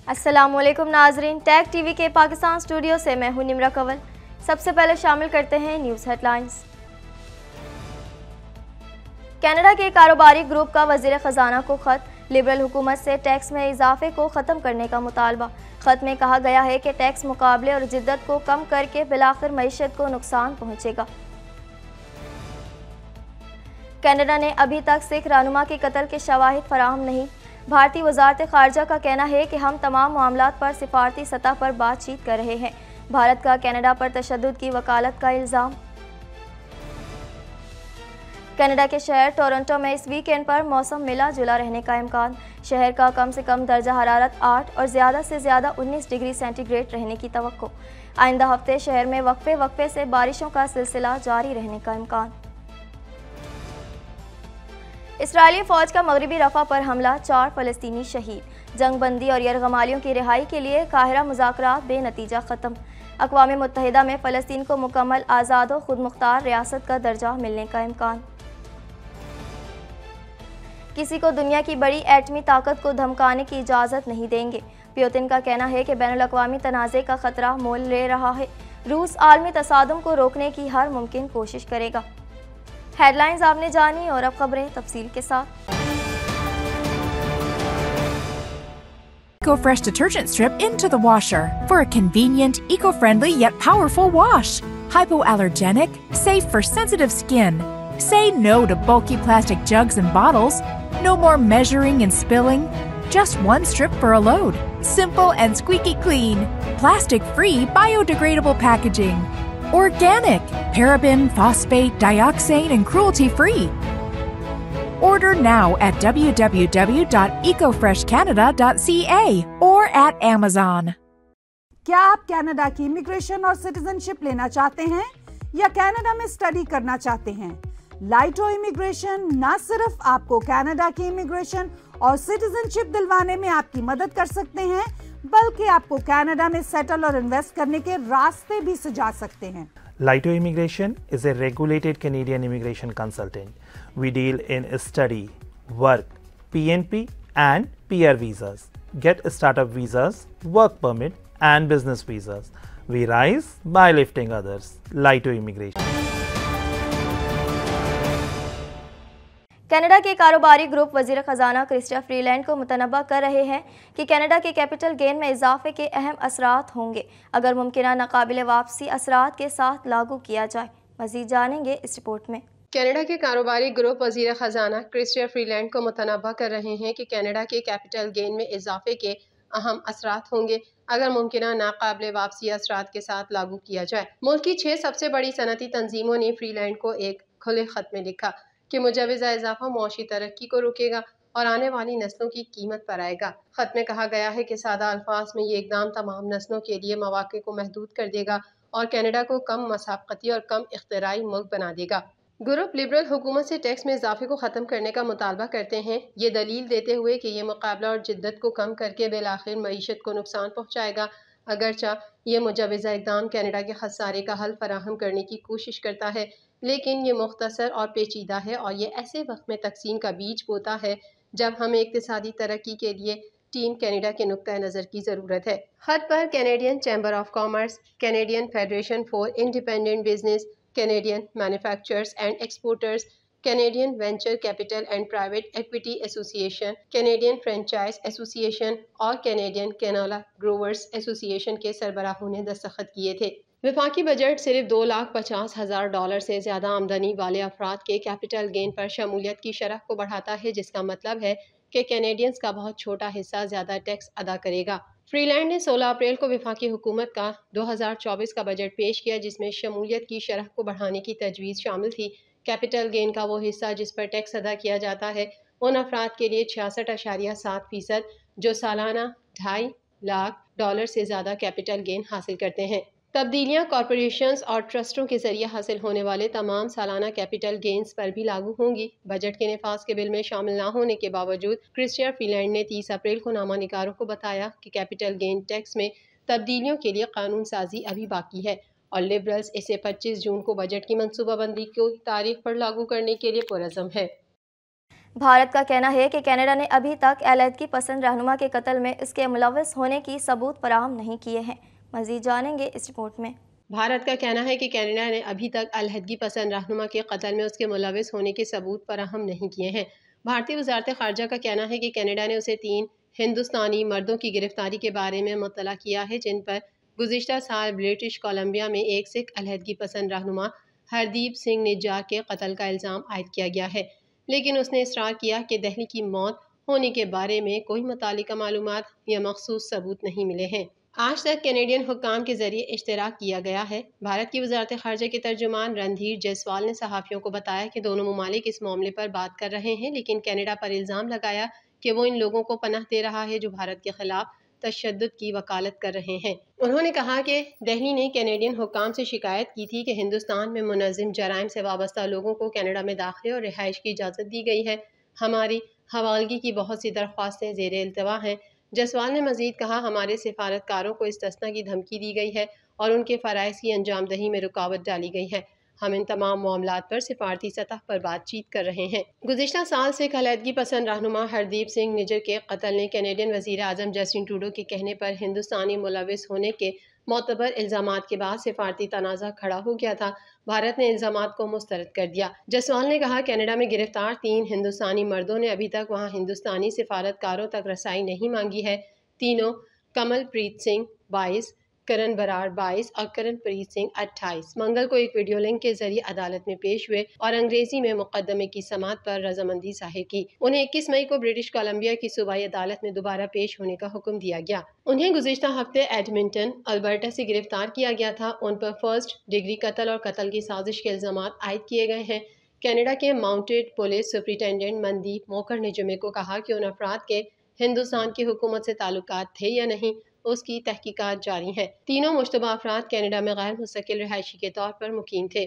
السلام علیکم ناظرین، ٹیک ٹی وی کے پاکستان اسٹوڈیو سے میں ہوں نمرہ کنول۔ سب سے پہلے شامل کرتے ہیں نیوز ہیڈ لائنز۔ کینیڈا کے کاروباری گروپ کا وزیر خزانہ کو خط، لبرل حکومت سے ٹیکس میں اضافے کو ختم کرنے کا مطالبہ۔ خط میں کہا گیا ہے کہ ٹیکس مقابلے اور جدت کو کم کر کے بالآخر معیشت کو نقصان پہنچے گا۔ کینیڈا نے ابھی تک سکھ رہنما کے قتل کے شواہد فراہم نہیں۔ بھارتی وزارت خارجہ کا کہنا ہے کہ ہم تمام معاملات پر سفارتی سطح پر بات چیت کر رہے ہیں۔ بھارت کا کینیڈا پر تشدد کی وکالت کا الزام۔ کینیڈا کے شہر ٹورنٹو میں اس ویک اینڈ پر موسم ملا جلا رہنے کا امکان۔ شہر کا کم سے کم درجہ حرارت 8 اور زیادہ سے زیادہ 19 ڈگری سینٹی گریڈ رہنے کی توقع۔ آئندہ ہفتے شہر میں وقفے سے بارشوں کا سلسلہ جاری رہنے کا امکان۔ اسرائیلی فوج کا مغربی رفح پر حملہ، 4 فلسطینی شہید۔ جنگ بندی اور یرغمالیوں کی رہائی کے لیے قاہرہ مذاکرات بے نتیجہ ختم۔ اقوام متحدہ میں فلسطین کو مکمل آزاد و خود مختار ریاست کا درجہ ملنے کا امکان۔ کسی کو دنیا کی بڑی ایٹمی طاقت کو دھمکانے کی اجازت نہیں دیں گے۔ پیوتن کا کہنا ہے کہ بین الاقوامی تنازع کا خطرہ مول لے رہا ہے۔ روس عالمی تصادم کو روکنے کی ہر ممکن کوشش کرے گا۔ ہیڈ لائنز آپ نے جانی اور اب خبریں تفصیل کے ساتھ۔ EcoFresh detergent strip into the washer for a convenient, eco-friendly yet powerful wash. Hypoallergenic, safe for sensitive skin. Say no to bulky plastic jugs and bottles. No more measuring and spilling. Just one strip for a load. Simple and squeaky clean. Plastic-free, biodegradable packaging. Organic, paraben, phosphate, dioxane, and cruelty-free. Order now at www.ecofreshcanada.ca or at Amazon. کیا آپ Canada کی immigration اور citizen شپ لینا چاہتے ہیں یا Canada میں study کرنا چاہتے ہیں؟ لائٹو امیگریشن نہ صرف آپ کو کینیڈا کی امیگریشن اور سٹیزن شپ دلوانے میں آپ کی مدد کر سکتے ہیں، بلکہ آپ کو کینیڈا میں سیٹل اور انویسٹ کرنے کے راستے بھی سجا سکتے ہیں۔ Laito Immigration is a regulated Canadian immigration consultant. We deal in study, work, PNP and PR visas. Get startup visas, work permit and business visas. We rise by lifting others. Laito Immigration. Canada کے کاروباری group وزیر خزانہ کرسٹیا فریلینڈ کو متنبہ کر رہے ہیں کہ Canada کے کیپٹل گین میں اضافے کے اہم اثرات ہوں گے اگر ممکنہ ناقابل واپسی اثرات کے ساتھ لاگو کیا جائے۔ مزید جانیں گے اس رپورٹ میں۔ کینیڈا کے کاروباری گروپ وزیر خزانہ کرسٹیا فریلینڈ کو متنبہ کر رہے ہیں کہ کینیڈا کے کیپٹل گین میں اضافے کے اہم اثرات ہوں گے اگر ممکنہ ناقابل واپسی اثرات کے ساتھ لاگو کیا جائے۔ ملک کی 6 سب سے بڑی صنعتی تنظیموں نے فریلینڈ کو ایک کھلے خط میں لکھا کہ مجوزہ اضافہ معاشی ترقی کو روکے گا اور آنے والی نسلوں کی قیمت پر آئے گا۔ خط میں کہا گیا ہے کہ سادہ الفاظ میں یہ اقدام تمام نسلوں کے لیے مواقع کو محدود کر دے گا اور کینیڈا کو کم مسابقتی اور کم اختراعی ملک بنا دے گا۔ گروپ لبرل حکومت سے ٹیکس میں اضافے کو ختم کرنے کا مطالبہ کرتے ہیں، یہ دلیل دیتے ہوئے کہ یہ مقابلہ اور جدت کو کم کر کے بالآخر معیشت کو نقصان پہنچائے گا۔ اگرچہ یہ مجوزہ اقدام کینیڈا کے خسارے کا حل فراہم کرنے کی کوشش کرتا ہے، لیکن یہ مختصر اور پیچیدہ ہے اور یہ ایسے وقت میں تقسیم کا بیج بوتا ہے جب ہمیں اقتصادی ترقی کے لیے ٹیم کینیڈا کے نقطۂ نظر کی ضرورت ہے۔ خط پر Canadian Chamber of Commerce, Canadian Federation for Independent Business, Canadian Manufacturers and Exporters, Canadian Venture Capital and Private Equity Association, Canadian franchise ایسوسی ایشن اور کینیڈین کینولا گروورز ایسوسی ایشن کے سربراہوں نے دستخط کیے تھے۔ وفاقی بجٹ صرف $250,000 سے زیادہ آمدنی والے افراد کے کیپٹل گین پر شمولیت کی شرح کو بڑھاتا ہے، جس کا مطلب ہے کہ کینیڈینز کا بہت چھوٹا حصہ زیادہ ٹیکس ادا کرے گا۔ فری لینڈ نے 16 اپریل کو وفاقی حکومت کا 2024 کا بجٹ پیش کیا جس میں شمولیت کی شرح کو بڑھانے کی تجویز شامل تھی۔ کیپٹل گین کا وہ حصہ جس پر ٹیکس ادا کیا جاتا ہے ان افراد کے لیے 66.7% جو سالانہ $2.5 لاکھ سے زیادہ کیپٹل گین حاصل کرتے ہیں۔ تبدیلیاں کارپوریشنز اور ٹرسٹوں کے ذریعے حاصل ہونے والے تمام سالانہ کیپٹل گینز پر بھی لاگو ہوں گی۔ بجٹ کے نفاذ کے بل میں شامل نہ ہونے کے باوجود کرسٹیا فریلینڈ نے 30 اپریل کو نامہ نگاروں کو بتایا کہ کیپٹل گین ٹیکس میں تبدیلیوں کے لیے قانون سازی ابھی باقی ہے اور لبرلز اسے 25 جون کو بجٹ کی منصوبہ بندی کی تاریخ پر لاگو کرنے کے لیے پرعزم ہے۔ بھارت کا کہنا ہے کہ کینیڈا نے ابھی تک علیحدگی پسند رہنما کے قتل میں اس کے ملوث ہونے کی ثبوت فراہم نہیں کیے ہیں۔ مزید جانیں گے اس رپورٹ میں۔ بھارت کا کہنا ہے کہ کینیڈا نے ابھی تک علیحدگی پسند رہنما کے قتل میں اس کے ملوث ہونے کے ثبوت فراہم نہیں کیے ہیں۔ بھارتی وزارت خارجہ کا کہنا ہے کہ کینیڈا نے اسے 3 ہندوستانی مردوں کی گرفتاری کے بارے میں مطلع کیا ہے، جن پر گزشتہ سال برٹش کولمبیا میں ایک سکھ علیحدگی پسند رہنما ہردیپ سنگھ نجار کے قتل کا الزام عائد کیا گیا ہے، لیکن اس نے اصرار کیا کہ دہلی کی موت ہونے کے بارے میں کوئی متعلقہ معلومات یا مخصوص ثبوت نہیں ملے ہیں۔ آج تک کینیڈین حکام کے ذریعے اشتراک کیا گیا ہے۔ بھارت کی وزارت خارجہ کے ترجمان رندھیر جیسوال نے صحافیوں کو بتایا کہ دونوں ممالک اس معاملے پر بات کر رہے ہیں، لیکن کینیڈا پر الزام لگایا کہ وہ ان لوگوں کو پناہ دے رہا ہے جو بھارت کے خلاف تشدد کی وکالت کر رہے ہیں۔ انہوں نے کہا کہ دہلی نے کینیڈین حکام سے شکایت کی تھی کہ ہندوستان میں منظم جرائم سے وابستہ لوگوں کو کینیڈا میں داخلے اور رہائش کی اجازت دی گئی ہے۔ ہماری حوالگی کی بہت سی درخواستیں زیر التوا ہیں۔ جیسوال نے مزید کہا، ہمارے سفارتکاروں کو استثنا کی دھمکی دی گئی ہے اور ان کے فرائض کی انجام دہی میں رکاوٹ ڈالی گئی ہے۔ ہم ان تمام معاملات پر سفارتی سطح پر بات چیت کر رہے ہیں۔ گزشتہ سال سکھ علیحدگی پسند رہنما ہردیپ سنگھ نجر کے قتل نے کینیڈین وزیر اعظم جسٹن ٹروڈو کے کہنے پر ہندوستانی ملوث ہونے کے معتبر الزامات کے بعد سفارتی تنازع کھڑا ہو گیا تھا۔ بھارت نے الزامات کو مسترد کر دیا۔ جیسوال نے کہا، کینیڈا میں گرفتار 3 ہندوستانی مردوں نے ابھی تک وہاں ہندوستانی سفارتکاروں تک رسائی نہیں مانگی ہے۔ تینوں کمل پریت سنگھ 22، کرن برار 22 اور کرن پریت سنگھ 28 منگل کو ایک ویڈیو لنک کے ذریعے عدالت میں پیش ہوئے اور انگریزی میں مقدمے کی سماعت پر رضامندی ظاہر کی۔ انہیں 21 مئی کو برٹش کولمبیا کی صوبائی عدالت میں دوبارہ پیش ہونے کا حکم دیا گیا۔ انہیں گزشتہ ہفتے ایڈمنٹن، البرٹا سے گرفتار کیا گیا تھا۔ ان پر فرسٹ ڈگری قتل اور قتل کی سازش کے الزامات عائد کیے گئے ہیں۔ کینیڈا کے mounted police superintendent Mandeep Mooker نے جمعے کو کہا کہ ان افراد کے ہندوستان کی حکومت سے تعلقات تھے یا نہیں، اس کی تحقیقات جاری ہیں۔ تینوں مشتبہ افراد کینیڈا میں غیر مستقل رہائشی کے طور پر مقیم تھے۔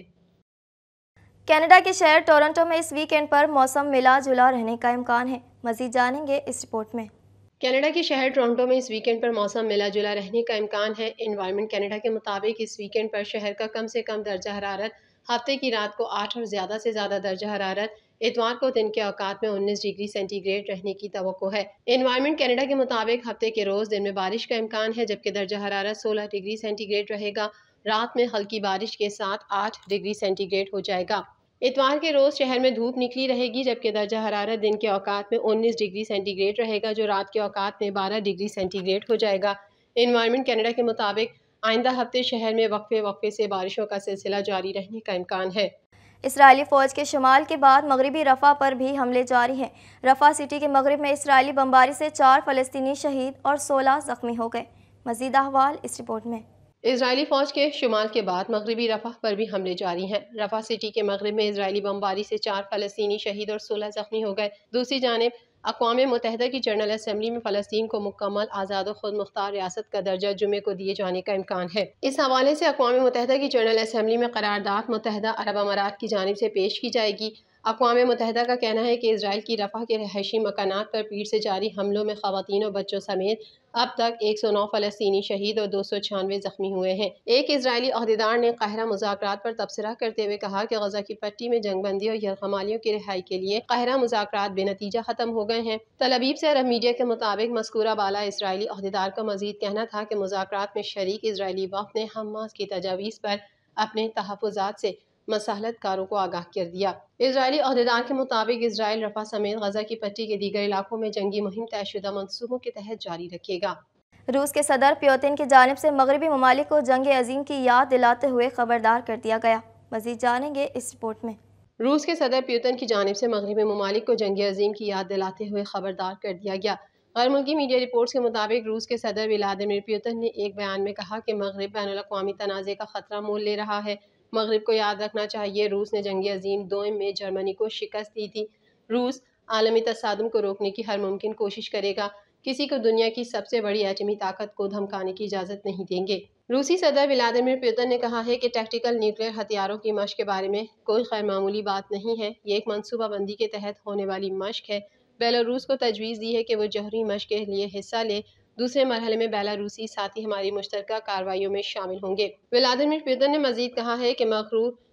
کینیڈا کے شہر ٹورنٹو میں اس ویک اینڈ پر موسم ملا جلا رہنے کا امکان ہے۔ مزید جانیں گے اس رپورٹ میں۔ کینیڈا کے شہر ٹورنٹو میں اس ویکینڈ پر موسم ملا جلا رہنے کا امکان ہے۔ انوائرمنٹ کینیڈا کے مطابق اس ویکینڈ پر شہر کا کم سے کم درجہ حرارت ہفتے کی رات کو 8 اور زیادہ سے زیادہ درجہ حرارت اتوار کو دن کے اوقات میں 19 ڈگری سینٹی گریڈ رہنے کی توقع ہے۔ انوائرمنٹ کینیڈا کے مطابق ہفتے کے روز دن میں بارش کا امکان ہے، جبکہ درجہ حرارت 16 ڈگری سینٹی گریڈ رہے گا۔ رات میں ہلکی بارش کے ساتھ 8 ڈگری سینٹی گریڈ ہو جائے گا۔ اتوار کے روز شہر میں دھوپ نکلی رہے گی، جبکہ درجہ حرارت دن کے اوقات میں 19 ڈگری سینٹی گریڈ رہے گا، جو رات کے اوقات میں 12 ڈگری سینٹی گریڈ ہو جائے گا۔ انوائرمنٹ کینیڈا کے مطابق آئندہ ہفتے شہر میں وقفے سے بارشوں کا سلسلہ جاری رہنے کا امکان ہے۔ اسرائیلی فوج کے شمال کے بعد مغربی رفح پر بھی حملے جاری ہیں۔ رفح سٹی کے مغرب میں اسرائیلی بمباری سے 4 فلسطینی شہید اور 16 زخمی ہو گئے۔ مزید احوال اس رپورٹ میں۔ اسرائیلی فوج کے شمال کے بعد مغربی رفح پر بھی حملے جاری ہیں۔ رفح سٹی کے مغرب میں اسرائیلی بمباری سے 4 فلسطینی شہید اور 16 زخمی ہو گئے۔ دوسری جانب اقوام متحدہ کی جنرل اسمبلی میں فلسطین کو مکمل آزاد و خود مختار ریاست کا درجہ جمعے کو دیے جانے کا امکان ہے۔ اس حوالے سے اقوام متحدہ کی جنرل اسمبلی میں قرارداد متحدہ عرب امارات کی جانب سے پیش کی جائے گی۔ اقوام متحدہ کا کہنا ہے کہ اسرائیل کی رفح کے رہائشی مکانات پر پیڑ سے جاری حملوں میں خواتین اور بچوں سمیت اب تک 109 فلسطینی شہید اور 296 زخمی ہوئے ہیں۔ ایک اسرائیلی عہدیدار نے قاہرہ مذاکرات پر تبصرہ کرتے ہوئے کہا کہ غزہ کی پٹی میں جنگ بندی اور یرغمالیوں کی رہائی کے لیے قاہرہ مذاکرات بے نتیجہ ختم ہو گئے ہیں۔ تل ابیب سے عرب میڈیا کے مطابق مذکورہ بالا اسرائیلی عہدیدار کا مزید کہنا تھا کہ مذاکرات میں شریک اسرائیلی وفد نے حماس کی تجاویز پر اپنے تحفظات سے مصالحت کاروں کو آگاہ کر دیا۔ اسرائیلی عہدیدار کے مطابق اسرائیل رفح سمیت غزہ کی پٹی کے دیگر علاقوں میں جنگی مہم طے شدہ منصوبوں کے تحت جاری رکھے گا۔ روس کے صدر پیوتن کی جانب سے مغربی ممالک کو جنگ عظیم کی یاد دلاتے ہوئے خبردار کر دیا گیا۔ مزید جانیں گے اس رپورٹ میں۔ روس کے صدر پیوتن کی جانب سے مغربی ممالک کو جنگ عظیم کی یاد دلاتے ہوئے خبردار کر دیا گیا۔ غیر ملکی میڈیا رپورٹس کے مطابق روس کے صدر ولادیمیر پوتن نے ایک بیان میں کہا کہ مغرب بین الاقوامی تنازع کا خطرہ مول لے رہا ہے۔ مغرب کو یاد رکھنا چاہیے روس نے جنگ عظیم دوئم میں جرمنی کو شکست دی تھی۔ روس عالمی تصادم کو روکنے کی ہر ممکن کوشش کرے گا۔ کسی کو دنیا کی سب سے بڑی ایٹمی طاقت کو دھمکانے کی اجازت نہیں دیں گے۔ روسی صدر ولادیمیر پوتن نے کہا ہے کہ ٹیکٹیکل نیوکلیئر ہتھیاروں کی مشق کے بارے میں کوئی غیر معمولی بات نہیں ہے، یہ ایک منصوبہ بندی کے تحت ہونے والی مشق ہے۔ بیلاروس کو تجویز دی ہے کہ وہ جوہری مشق کے لیے حصہ لے۔ دوسرے مرحلے میں بیلاروسی ساتھی ہماری مشترکہ کارروائیوں میں شامل ہوں گے۔ ولادیمیر پوتن نے مزید کہا ہے کہ مغرور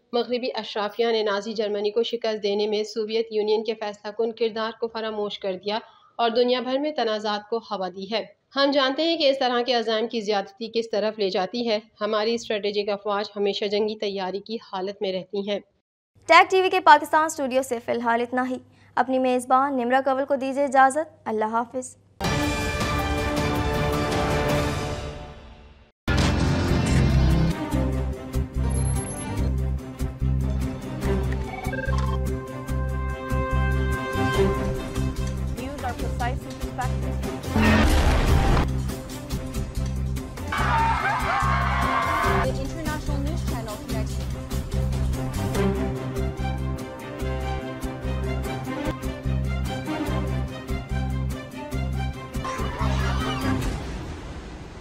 مغربی اشرافیہ نے نازی جرمنی کو شکست دینے میں سوویت یونین کے فیصلہ کن کردار کو فراموش کر دیا اور دنیا بھر میں تنازعات کو ہوا دی ہے۔ ہم جانتے ہیں کہ اس طرح کے عزائم کی زیادتی کس طرف لے جاتی ہے۔ ہماری اسٹریٹجک افواج ہمیشہ جنگی تیاری کی حالت میں رہتی ہیں۔ ٹیک ٹی وی کے پاکستان اسٹوڈیو سے فی الحال اتنا ہی۔ اپنی میزبان نمرہ کول کو دیجیے اجازت۔ اللہ حافظ۔ Views are precise and perspective.